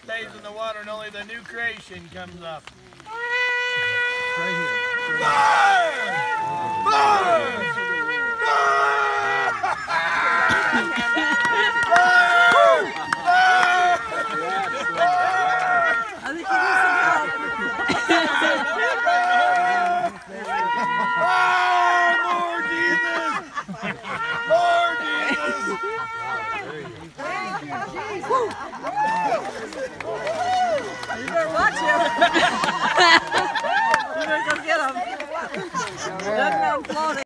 stays in the water and only the new creation comes up. Right here. Fire! Fire! I think you need some help. Lord Jesus! Lord Jesus! Thank you, Jesus. You better watch him. You better go get him. Doesn't floating.